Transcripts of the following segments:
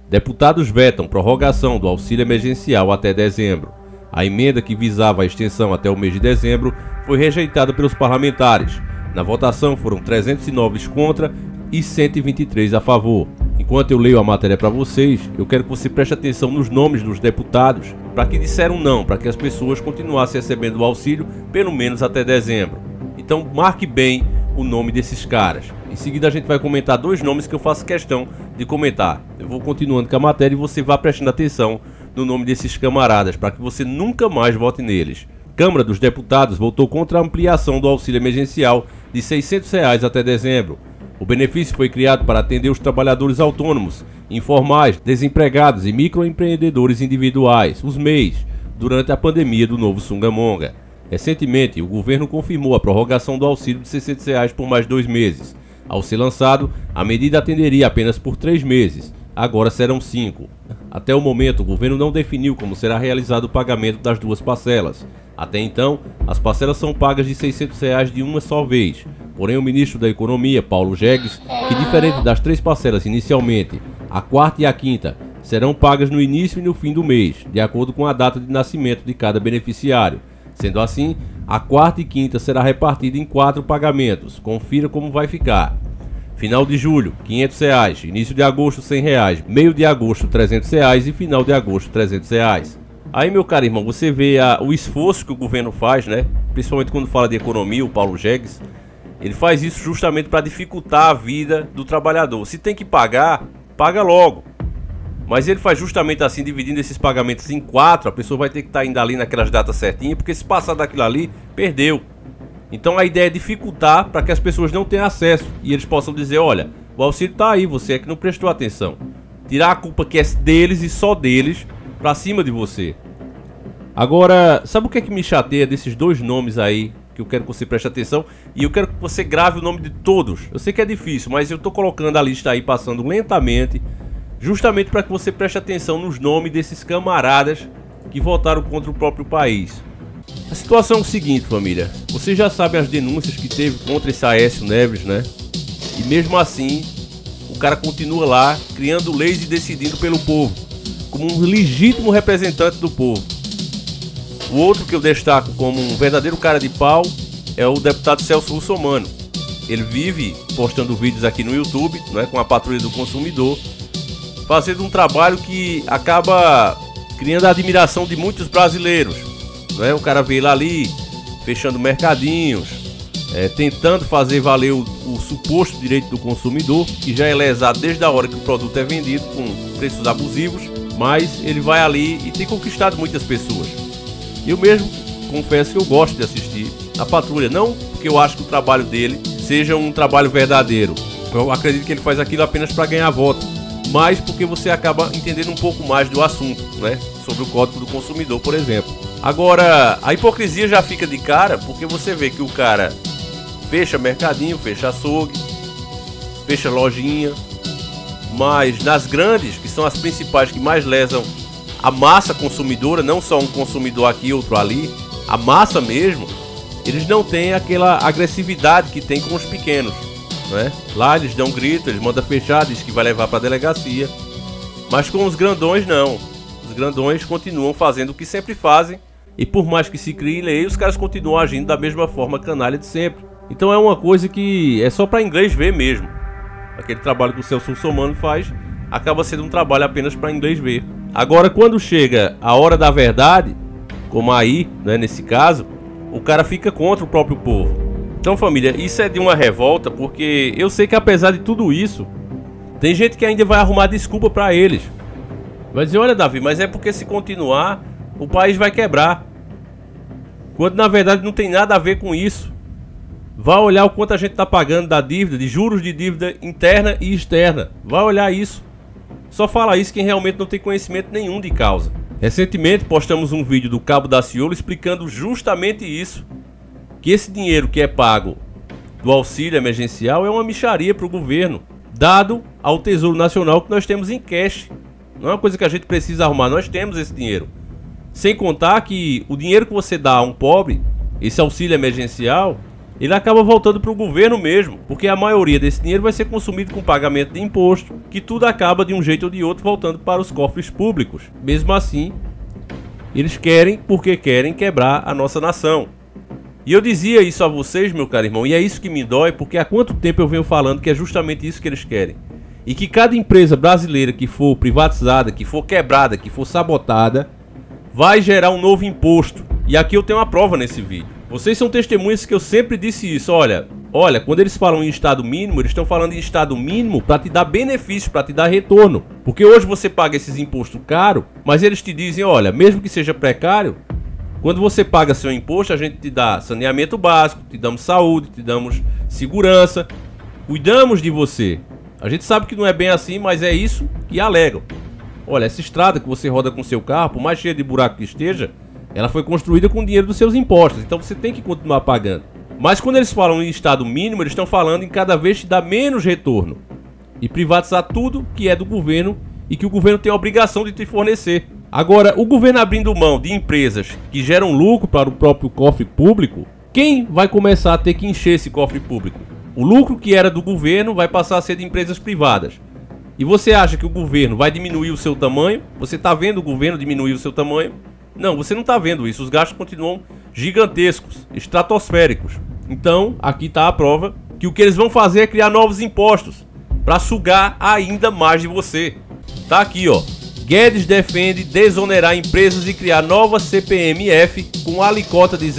Deputados vetam prorrogação do auxílio emergencial até dezembro. A emenda que visava a extensão até o mês de dezembro foi rejeitada pelos parlamentares. Na votação foram 309 contra e 123 a favor. Enquanto eu leio a matéria para vocês, eu quero que você preste atenção nos nomes dos deputados para que disseram não, para que as pessoas continuassem recebendo o auxílio pelo menos até dezembro. Então marque bem o nome desses caras. Em seguida a gente vai comentar dois nomes que eu faço questão de comentar. Eu vou continuando com a matéria e você vá prestando atenção no nome desses camaradas para que você nunca mais vote neles. Câmara dos Deputados votou contra a ampliação do auxílio emergencial de R$ 600 até dezembro. O benefício foi criado para atender os trabalhadores autônomos, informais, desempregados e microempreendedores individuais, os MEIs, durante a pandemia do novo Sungamonga. Recentemente, o governo confirmou a prorrogação do auxílio de R$ 600 por mais 2 meses. Ao ser lançado, a medida atenderia apenas por 3 meses, agora serão 5. Até o momento, o governo não definiu como será realizado o pagamento das duas parcelas. Até então, as parcelas são pagas de R$ 600 de uma só vez. Porém, o ministro da Economia, Paulo Jegues, que diferente das 3 parcelas inicialmente, a quarta e a quinta serão pagas no início e no fim do mês, de acordo com a data de nascimento de cada beneficiário. Sendo assim, a quarta e quinta será repartida em 4 pagamentos. Confira como vai ficar. Final de julho, R$ 500. Início de agosto, R$ 100. Meio de agosto, R$ 300. E final de agosto, R$ 300. Aí, meu caro irmão, você vê o esforço que o governo faz, né? Principalmente quando fala de economia, o Paulo Jegues. Ele faz isso justamente para dificultar a vida do trabalhador. Se tem que pagar, paga logo. Mas ele faz justamente assim, dividindo esses pagamentos em 4. A pessoa vai ter que estar indo ali naquelas datas certinhas, porque se passar daquilo ali, perdeu. Então a ideia é dificultar para que as pessoas não tenham acesso e eles possam dizer, olha, o auxílio está aí, você é que não prestou atenção. Tirar a culpa que é deles e só deles para cima de você. Agora, sabe o que é que me chateia desses dois nomes aí, que eu quero que você preste atenção, e eu quero que você grave o nome de todos. Eu sei que é difícil, mas eu tô colocando a lista aí, passando lentamente, justamente para que você preste atenção nos nomes desses camaradas que votaram contra o próprio país. A situação é o seguinte, família, você já sabe as denúncias que teve contra esse Aécio Neves, né? E mesmo assim, o cara continua lá, criando leis e decidindo pelo povo, como um legítimo representante do povo. O outro que eu destaco como um verdadeiro cara de pau é o deputado Celso Russomano. Ele vive postando vídeos aqui no YouTube, né, com a Patrulha do Consumidor, fazendo um trabalho que acaba criando a admiração de muitos brasileiros. Né? O cara vê lá ali, fechando mercadinhos, tentando fazer valer o suposto direito do consumidor, que já é lesado desde a hora que o produto é vendido, com preços abusivos, mas ele vai ali e tem conquistado muitas pessoas. Eu mesmo confesso que eu gosto de assistir a Patrulha, não porque eu acho que o trabalho dele seja um trabalho verdadeiro. Eu acredito que ele faz aquilo apenas para ganhar voto, mas porque você acaba entendendo um pouco mais do assunto, né? Sobre o Código do Consumidor, por exemplo. Agora, a hipocrisia já fica de cara, porque você vê que o cara fecha mercadinho, fecha açougue, fecha lojinha, mas nas grandes, que são as principais que mais lesam a massa consumidora, não só um consumidor aqui, outro ali, a massa mesmo, eles não têm aquela agressividade que tem com os pequenos, né? Lá eles dão grito, eles mandam fechar, diz que vai levar para a delegacia, mas com os grandões não. Os grandões continuam fazendo o que sempre fazem, e por mais que se crie lei, os caras continuam agindo da mesma forma canalha de sempre. Então é uma coisa que é só para inglês ver mesmo. Aquele trabalho que o Celso Russomano faz acaba sendo um trabalho apenas para inglês ver. Agora, quando chega a hora da verdade, como aí, né, nesse caso, o cara fica contra o próprio povo. Então, família, isso é de uma revolta, porque eu sei que apesar de tudo isso, tem gente que ainda vai arrumar desculpa para eles. Vai dizer, olha Davi, mas é porque se continuar, o país vai quebrar. Quando na verdade não tem nada a ver com isso. Vai olhar o quanto a gente está pagando da dívida, de juros de dívida interna e externa. Vai olhar isso. Só fala isso quem realmente não tem conhecimento nenhum de causa. Recentemente postamos um vídeo do Cabo Daciolo explicando justamente isso. Que esse dinheiro que é pago do auxílio emergencial é uma mixaria para o governo, dado ao Tesouro Nacional que nós temos em cash. Não é uma coisa que a gente precisa arrumar, nós temos esse dinheiro. Sem contar que o dinheiro que você dá a um pobre, esse auxílio emergencial, ele acaba voltando para o governo mesmo, porque a maioria desse dinheiro vai ser consumido com pagamento de imposto, que tudo acaba de um jeito ou de outro voltando para os cofres públicos. Mesmo assim, eles querem porque querem quebrar a nossa nação. E eu dizia isso a vocês, meu caro irmão, e é isso que me dói, porque há quanto tempo eu venho falando que é justamente isso que eles querem. E que cada empresa brasileira que for privatizada, que for quebrada, que for sabotada, vai gerar um novo imposto. E aqui eu tenho uma prova nesse vídeo. Vocês são testemunhas que eu sempre disse isso. Olha, quando eles falam em estado mínimo, eles estão falando em estado mínimo para te dar benefício, para te dar retorno. Porque hoje você paga esses impostos caros, mas eles te dizem, olha, mesmo que seja precário, quando você paga seu imposto, a gente te dá saneamento básico, te damos saúde, te damos segurança, cuidamos de você. A gente sabe que não é bem assim, mas é isso que alegam. Olha, essa estrada que você roda com seu carro, por mais cheia de buraco que esteja, ela foi construída com o dinheiro dos seus impostos, então você tem que continuar pagando. Mas quando eles falam em estado mínimo, eles estão falando em cada vez te dar menos retorno e privatizar tudo que é do governo e que o governo tem a obrigação de te fornecer. Agora, o governo abrindo mão de empresas que geram lucro para o próprio cofre público, quem vai começar a ter que encher esse cofre público? O lucro que era do governo vai passar a ser de empresas privadas. E você acha que o governo vai diminuir o seu tamanho? Você está vendo o governo diminuir o seu tamanho? Não, você não está vendo isso. Os gastos continuam gigantescos, estratosféricos. Então, aqui está a prova que o que eles vão fazer é criar novos impostos para sugar ainda mais de você. Tá aqui, ó. Guedes defende desonerar empresas e criar nova CPMF com alíquota de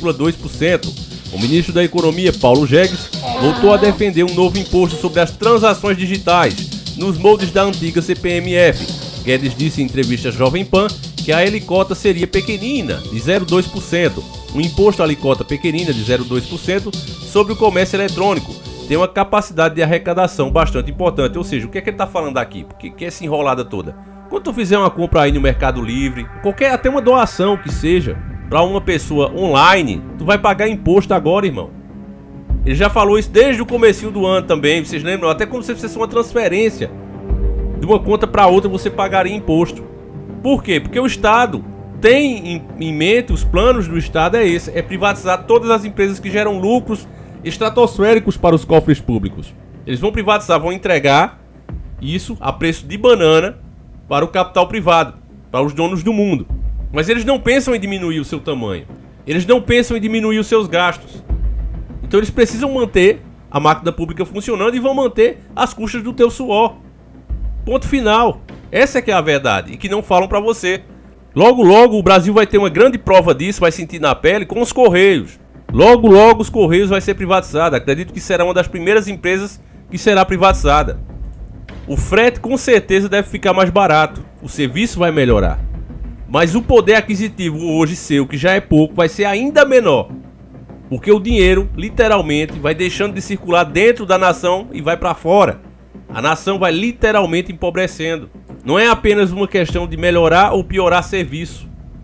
0,2%. O ministro da Economia, Paulo Guedes, voltou a defender um novo imposto sobre as transações digitais, nos moldes da antiga CPMF. Guedes disse em entrevista à Jovem Pan que a alíquota seria pequenina, de 0,2%. Um imposto à alíquota pequenina de 0,2% sobre o comércio eletrônico tem uma capacidade de arrecadação bastante importante. Ou seja, o que é que ele está falando aqui? Porque que é essa enrolada toda? Quando tu fizer uma compra aí no Mercado Livre, até uma doação que seja, para uma pessoa online, tu vai pagar imposto agora, irmão. Ele já falou isso desde o comecinho do ano também, vocês lembram? Até quando você fizesse uma transferência de uma conta para outra, você pagaria imposto. Por quê? Porque o Estado tem em mente, os planos do Estado é privatizar todas as empresas que geram lucros estratosféricos para os cofres públicos. Eles vão privatizar, vão entregar isso a preço de banana para o capital privado, para os donos do mundo. Mas eles não pensam em diminuir o seu tamanho. Eles não pensam em diminuir os seus gastos. Então eles precisam manter a máquina pública funcionando e vão manter as custas do teu suor. Ponto final. Essa é que é a verdade e que não falam para você. Logo, logo o Brasil vai ter uma grande prova disso, vai sentir na pele com os Correios. Logo, logo os Correios vai ser privatizado. Acredito que será uma das primeiras empresas que será privatizada. O frete com certeza deve ficar mais barato. O serviço vai melhorar. Mas o poder aquisitivo hoje seu, que já é pouco, vai ser ainda menor. Porque o dinheiro, literalmente, vai deixando de circular dentro da nação e vai para fora. A nação vai literalmente empobrecendo. Não é apenas uma questão de melhorar ou piorar serviço.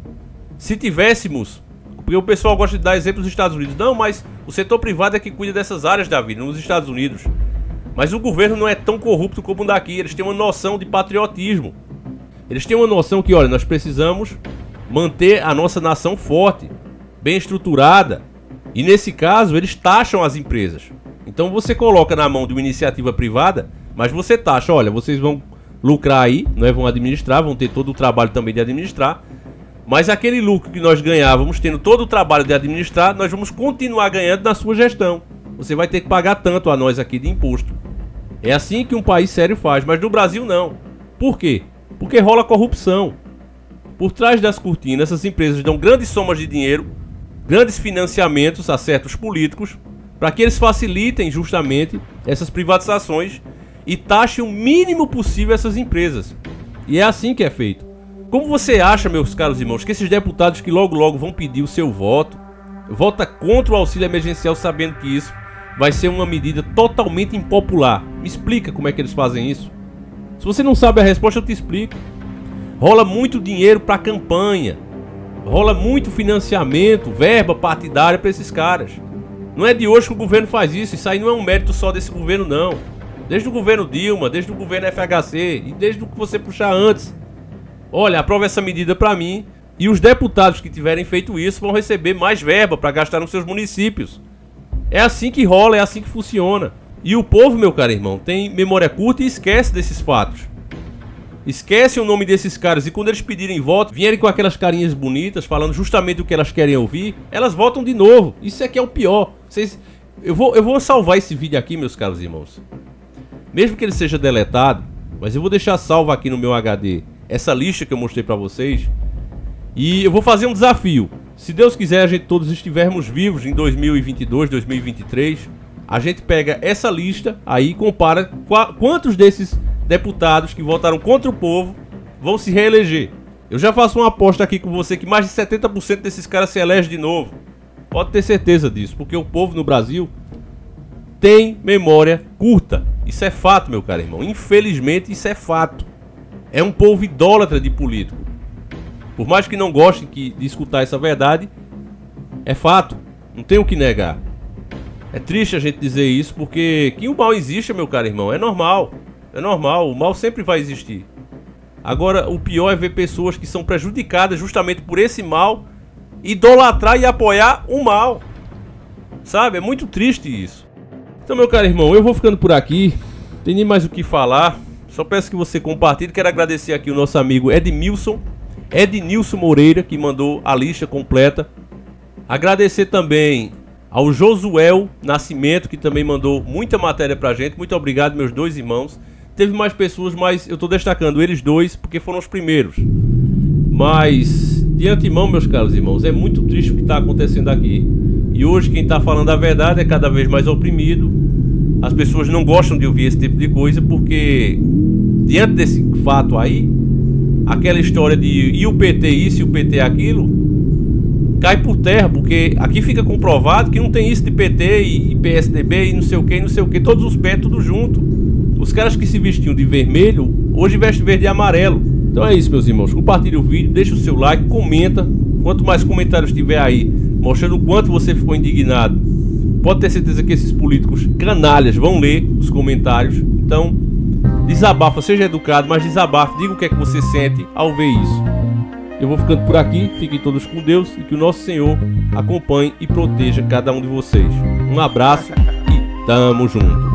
Se tivéssemos... Porque o pessoal gosta de dar exemplos dos Estados Unidos. Não, mas o setor privado é que cuida dessas áreas da vida, nos Estados Unidos. Mas o governo não é tão corrupto como o daqui. Eles têm uma noção de patriotismo. Eles têm uma noção que, olha, nós precisamos manter a nossa nação forte, bem estruturada. E nesse caso, eles taxam as empresas. Então você coloca na mão de uma iniciativa privada, mas você taxa, olha, vocês vão lucrar aí, não é? Vão administrar, vão ter todo o trabalho também de administrar. Mas aquele lucro que nós ganhávamos, tendo todo o trabalho de administrar, nós vamos continuar ganhando na sua gestão. Você vai ter que pagar tanto a nós aqui de imposto. É assim que um país sério faz, mas no Brasil não. Por quê? Porque rola corrupção. Por trás das cortinas, essas empresas dão grandes somas de dinheiro, grandes financiamentos a certos políticos, para que eles facilitem justamente essas privatizações e taxem o mínimo possível essas empresas. E é assim que é feito. Como você acha, meus caros irmãos, que esses deputados que logo logo vão pedir o seu voto, vota contra o auxílio emergencial sabendo que isso vai ser uma medida totalmente impopular? Me explica como é que eles fazem isso. Se você não sabe a resposta, eu te explico. Rola muito dinheiro para campanha, rola muito financiamento, verba partidária para esses caras. Não é de hoje que o governo faz isso. Isso aí não é um mérito só desse governo, não. Desde o governo Dilma, desde o governo FHC e desde o que você puxar antes. Olha, aprova essa medida para mim e os deputados que tiverem feito isso vão receber mais verba para gastar nos seus municípios. É assim que rola, é assim que funciona. E o povo, meu caro irmão, tem memória curta e esquece desses fatos. Esquece o nome desses caras e quando eles pedirem voto, vierem com aquelas carinhas bonitas, falando justamente o que elas querem ouvir, elas votam de novo. Isso é que é o pior. Eu vou salvar esse vídeo aqui, meus caros irmãos. Mesmo que ele seja deletado, mas eu vou deixar salvo aqui no meu HD essa lista que eu mostrei pra vocês. E eu vou fazer um desafio. Se Deus quiser, a gente todos estivermos vivos em 2022, 2023, a gente pega essa lista aí e compara quantos desses deputados que votaram contra o povo vão se reeleger. Eu já faço uma aposta aqui com você que mais de 70% desses caras se elegem de novo. Pode ter certeza disso, porque o povo no Brasil tem memória curta. Isso é fato, meu caro irmão. Infelizmente, isso é fato. É um povo idólatra de político. Por mais que não gostem de escutar essa verdade, é fato. Não tem o que negar. É triste a gente dizer isso, porque que o mal existe, meu caro irmão, é normal. É normal, o mal sempre vai existir. Agora, o pior é ver pessoas que são prejudicadas justamente por esse mal idolatrar e apoiar o mal. Sabe? É muito triste isso. Então, meu caro irmão, eu vou ficando por aqui. Não tem nem mais o que falar. Só peço que você compartilhe. Quero agradecer aqui o nosso amigo Ednilson Moreira, que mandou a lista completa. Agradecer também ao Josuel Nascimento, que também mandou muita matéria pra gente. Muito obrigado, meus dois irmãos. Teve mais pessoas, mas eu tô destacando eles dois porque foram os primeiros. Mas, de antemão, meus caros irmãos, é muito triste o que está acontecendo aqui. E hoje quem está falando a verdade é cada vez mais oprimido. As pessoas não gostam de ouvir esse tipo de coisa porque, diante desse fato aí, aquela história de e o PT isso e o PT aquilo, cai por terra, porque aqui fica comprovado que não tem isso de PT e PSDB e não sei o que, todos os pés, tudo junto. Os caras que se vestiam de vermelho, hoje vestem verde e amarelo. Então é isso, meus irmãos. Compartilhe o vídeo, deixa o seu like, comenta. Quanto mais comentários tiver aí, mostrando o quanto você ficou indignado, pode ter certeza que esses políticos canalhas vão ler os comentários. Então, desabafa, seja educado, mas desabafa, diga o que é que você sente ao ver isso. Eu vou ficando por aqui, fiquem todos com Deus e que o nosso Senhor acompanhe e proteja cada um de vocês. Um abraço e tamo junto.